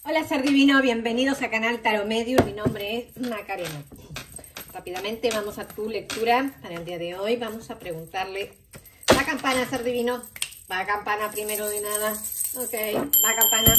Hola ser divino, bienvenidos a Canal Tarot Medium, mi nombre es Macarena. Rápidamente vamos a tu lectura para el día de hoy. Vamos a preguntarle, ¿va campana ser divino? ¿Va campana primero de nada? Ok, va campana.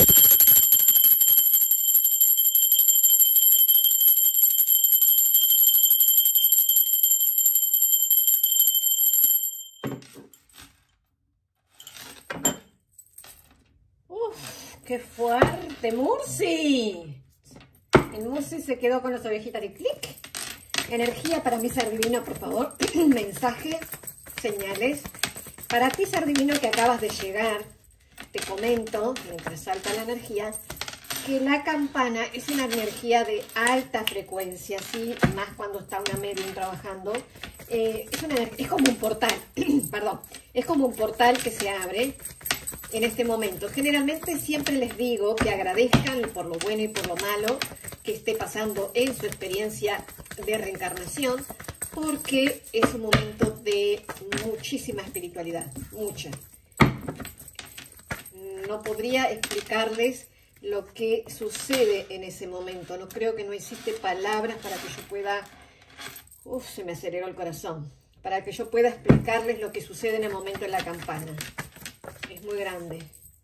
¡Qué fuerte! ¡Murci! El Murci se quedó con las orejitas de clic. Energía para mí, ser divino, por favor. Mensajes, señales. Para ti, ser divino, que acabas de llegar, te comento, mientras salta la energía, que la campana es una energía de alta frecuencia, ¿sí? Más cuando está una medium trabajando. Es como un portal, perdón, es como un portal que se abre en este momento. Generalmente siempre les digo que agradezcan por lo bueno y por lo malo que esté pasando en su experiencia de reencarnación, porque es un momento de muchísima espiritualidad, mucha. No podría explicarles lo que sucede en ese momento. No creo que no existe palabras para que yo pueda... se me aceleró el corazón. Para que yo pueda explicarles lo que sucede en el momento en la campana. Es muy grande.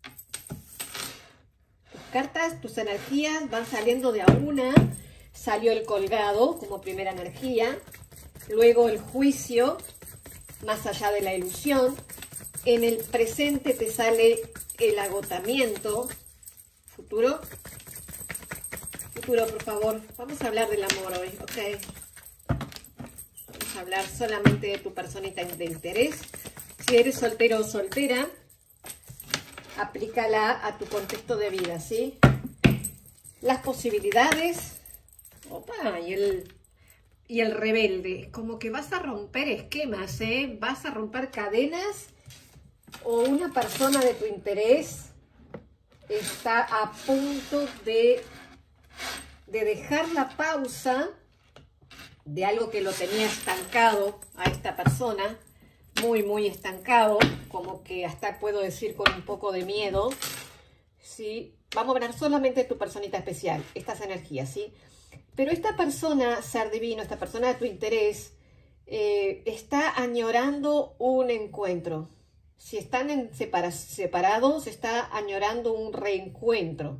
Tus cartas, tus energías van saliendo de a una. Salió el colgado como primera energía. Luego el juicio, más allá de la ilusión. En el presente te sale el agotamiento. Futuro. Futuro, por favor. Vamos a hablar del amor hoy, ¿ok? Vamos a hablar solamente de tu personita de interés. Si eres soltero o soltera, aplícala a tu contexto de vida, ¿sí? Las posibilidades. Opa, y el rebelde. Como que vas a romper esquemas, ¿eh? Vas a romper cadenas, o una persona de tu interés está a punto de dejar la pausa de algo que lo tenía estancado a esta persona. Muy, muy estancado, como que hasta puedo decir con un poco de miedo, ¿sí? Vamos a hablar solamente de tu personita especial, estas energías, ¿sí? Pero esta persona, ser divino, esta persona de tu interés, está añorando un encuentro. Si están separados, está añorando un reencuentro.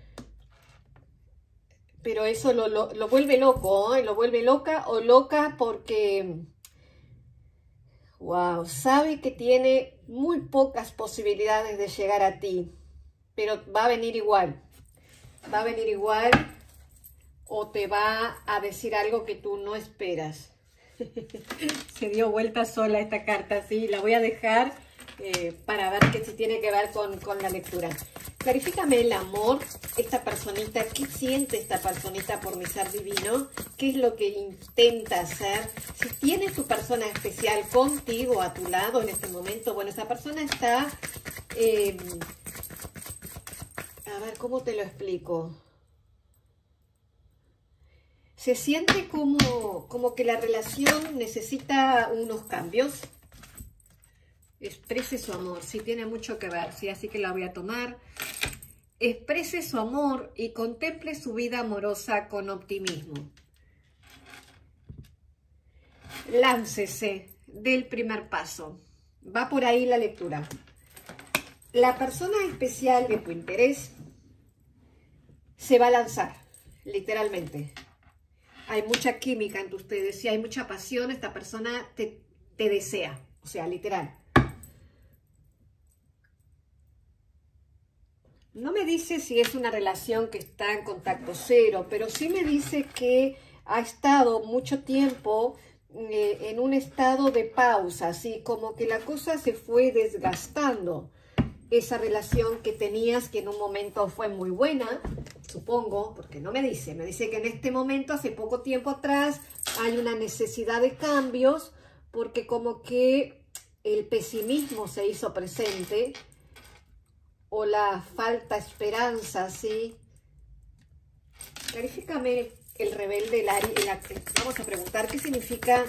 Pero eso lo vuelve loco, ¿eh? Lo vuelve loca o loca porque... Wow, sabe que tiene muy pocas posibilidades de llegar a ti, pero va a venir igual. Va a venir igual, o te va a decir algo que tú no esperas. Se dio vuelta sola esta carta, sí, la voy a dejar para ver que si tiene que ver con la lectura. Clarifícame el amor, esta personita, ¿qué siente esta personita por mi ser divino? ¿Qué es lo que intenta hacer? Si tienes tu persona especial contigo, a tu lado en este momento, bueno, esa persona está... a ver, ¿cómo te lo explico? Se siente como que la relación necesita unos cambios. Exprese su amor, sí, tiene mucho que ver, sí, así que la voy a tomar. Exprese su amor y contemple su vida amorosa con optimismo. Láncese del primer paso. Va por ahí la lectura. La persona especial de tu interés se va a lanzar, literalmente. Hay mucha química entre ustedes, sí, hay mucha pasión. Esta persona te desea, o sea, literal. No me dice si es una relación que está en contacto cero, pero sí me dice que ha estado mucho tiempo en un estado de pausa, así como que la cosa se fue desgastando. Esa relación que tenías, que en un momento fue muy buena, supongo, porque no me dice que en este momento, hace poco tiempo atrás, hay una necesidad de cambios, porque como que el pesimismo se hizo presente, o la falta de esperanza, ¿sí? Clarifícame el rebelde, vamos a preguntar qué significa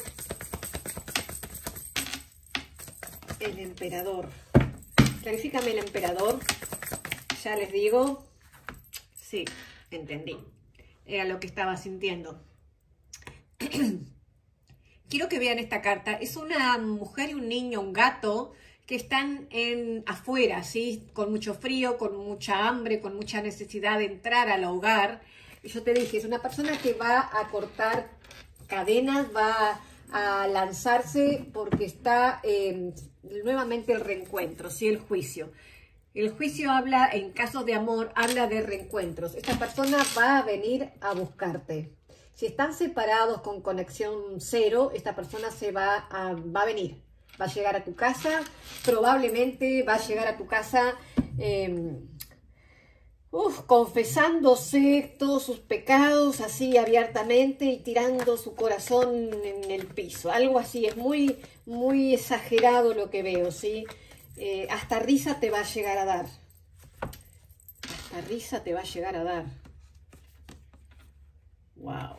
el emperador. Clarifícame el emperador, ya les digo. Sí, entendí. Era lo que estaba sintiendo. Quiero que vean esta carta. Es una mujer y un niño, un gato, que están afuera, ¿sí? Con mucho frío, con mucha hambre, con mucha necesidad de entrar al hogar. Y yo te dije, es una persona que va a cortar cadenas, va a lanzarse porque está nuevamente el reencuentro, ¿sí? El juicio. El juicio habla, en casos de amor, habla de reencuentros. Esta persona va a venir a buscarte. Si están separados con conexión cero, esta persona va a venir. Va a llegar a tu casa, probablemente va a llegar a tu casa confesándose todos sus pecados así abiertamente y tirando su corazón en el piso. Algo así, es muy, muy exagerado lo que veo, ¿sí? Hasta risa te va a llegar a dar. Hasta risa te va a llegar a dar. Wow.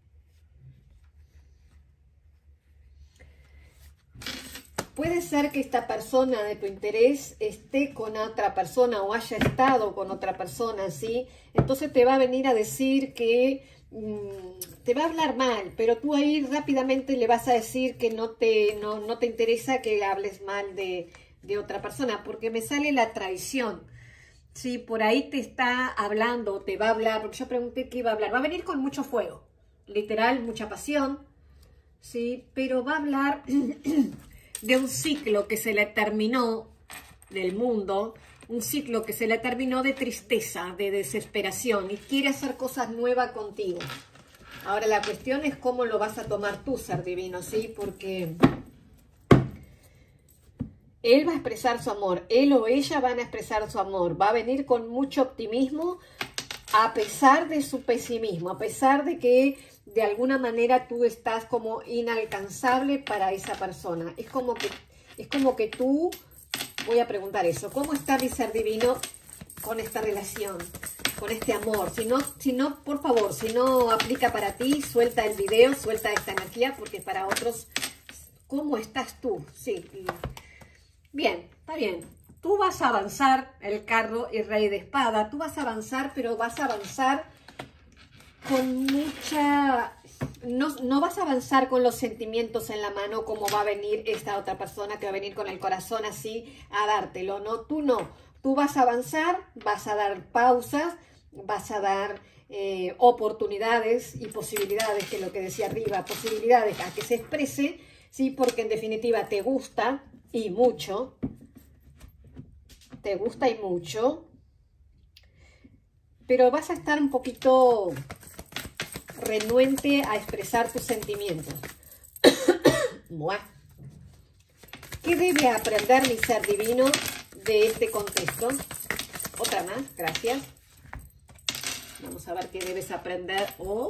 Puede ser que esta persona de tu interés esté con otra persona o haya estado con otra persona, ¿sí? Entonces te va a venir a decir que te va a hablar mal, pero tú ahí rápidamente le vas a decir que no te interesa que hables mal de otra persona, porque me sale la traición. Sí, por ahí te está hablando, te va a hablar, porque yo pregunté qué iba a hablar. Va a venir con mucho fuego, literal, mucha pasión, sí, pero va a hablar de un ciclo que se le terminó del mundo, un ciclo que se le terminó de tristeza, de desesperación, y quiere hacer cosas nuevas contigo. Ahora la cuestión es cómo lo vas a tomar tú, ser divino, ¿sí? Porque él va a expresar su amor, él o ella van a expresar su amor, va a venir con mucho optimismo a pesar de su pesimismo, a pesar de que de alguna manera tú estás como inalcanzable para esa persona. Es como que tú, voy a preguntar eso, ¿cómo está mi ser divino con esta relación, con este amor? Si no, por favor, si no aplica para ti, suelta el video, suelta esta energía, porque para otros, ¿cómo estás tú? Sí, bien, está bien. Tú vas a avanzar, el carro y rey de espada, tú vas a avanzar, pero vas a avanzar con mucha... No vas a avanzar con los sentimientos en la mano como va a venir esta otra persona que va a venir con el corazón así a dártelo, ¿no? Tú no. Tú vas a avanzar, vas a dar pausas, vas a dar oportunidades y posibilidades, que es lo que decía arriba, posibilidades a que se exprese, ¿sí? Porque en definitiva te gusta y mucho. Te gusta y mucho. Pero vas a estar un poquito renuente a expresar tus sentimientos. ¿Qué debe aprender mi ser divino de este contexto? Otra más, gracias. Vamos a ver qué debes aprender.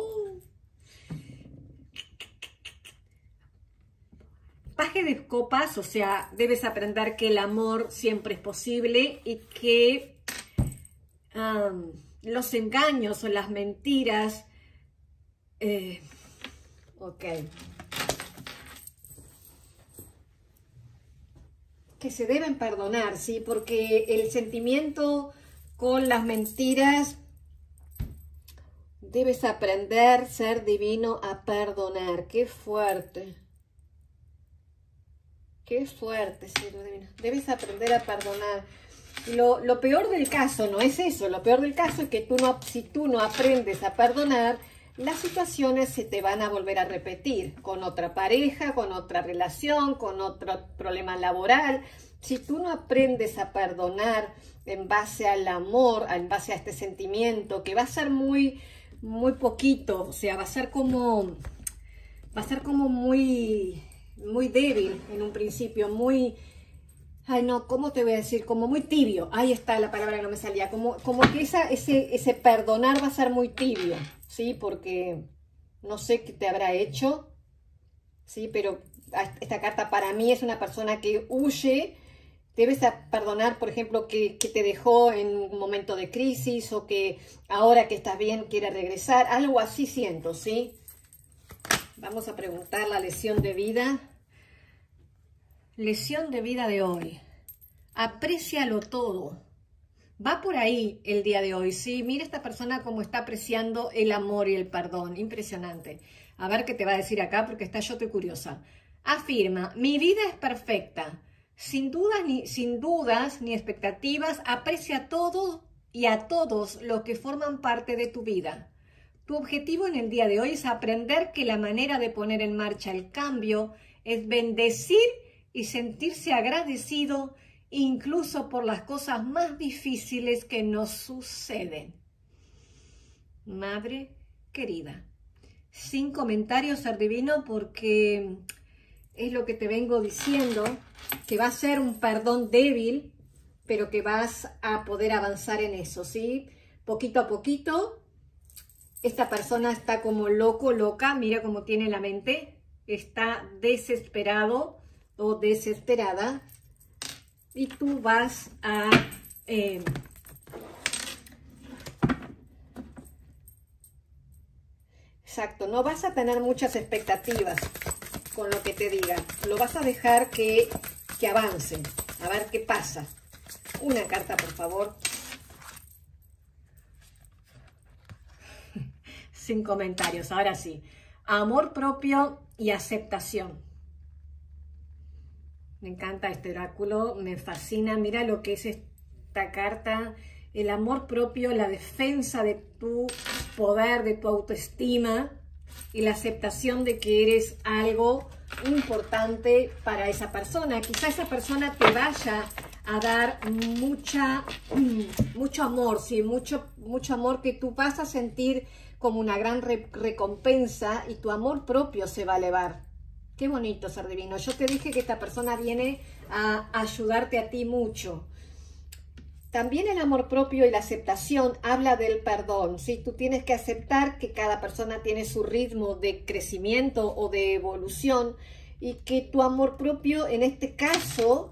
Paje de copas, o sea, debes aprender que el amor siempre es posible y que los engaños o las mentiras... que se deben perdonar, ¿sí? Porque el sentimiento con las mentiras, debes aprender, ser divino, a perdonar. ¡Qué fuerte! ¡Qué fuerte, ser divino! Debes aprender a perdonar. Lo peor del caso no es eso. Lo peor del caso es que si tú no aprendes a perdonar, las situaciones se te van a volver a repetir con otra pareja, con otra relación, con otro problema laboral. Si tú no aprendes a perdonar en base al amor, en base a este sentimiento, que va a ser muy, muy poquito, o sea, va a ser como muy, muy débil en un principio, muy... Ay, no, ¿cómo te voy a decir? Como muy tibio. Ahí está la palabra que no me salía. Como que ese perdonar va a ser muy tibio, ¿sí? Porque no sé qué te habrá hecho, ¿sí? Pero esta carta para mí es una persona que huye. Debes perdonar, por ejemplo, que te dejó en un momento de crisis o que ahora que estás bien quiere regresar. Algo así siento, ¿sí? Vamos a preguntar la lección de vida. Lección de vida de hoy. Aprécialo todo. Va por ahí el día de hoy, ¿sí? Mira esta persona cómo está apreciando el amor y el perdón. Impresionante. A ver qué te va a decir acá, porque yo estoy curiosa. Afirma, mi vida es perfecta. Sin dudas ni expectativas, aprecia todo y a todos los que forman parte de tu vida. Tu objetivo en el día de hoy es aprender que la manera de poner en marcha el cambio es bendecir y sentirse agradecido incluso por las cosas más difíciles que nos suceden. Madre querida, sin comentarios, ser divino, porque es lo que te vengo diciendo, que va a ser un perdón débil, pero que vas a poder avanzar en eso, ¿sí? Poquito a poquito. Esta persona está como loca, mira cómo tiene la mente, está desesperado o desesperada, y tú vas a exacto, no vas a tener muchas expectativas con lo que te digan, lo vas a dejar que avance, a ver qué pasa. Una carta, por favor. Sin comentarios, ahora sí. Amor propio y aceptación. Me encanta este oráculo, me fascina. Mira lo que es esta carta. El amor propio, la defensa de tu poder, de tu autoestima y la aceptación de que eres algo importante para esa persona. Quizá esa persona te vaya a dar mucho amor, ¿sí? Mucho amor que tú vas a sentir como una gran recompensa, y tu amor propio se va a elevar. Qué bonito, ser divino. Yo te dije que esta persona viene a ayudarte a ti mucho. También el amor propio y la aceptación habla del perdón, ¿sí? Tú tienes que aceptar que cada persona tiene su ritmo de crecimiento o de evolución, y que tu amor propio en este caso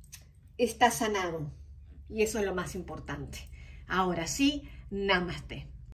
está sanado. Y eso es lo más importante. Ahora sí, namaste.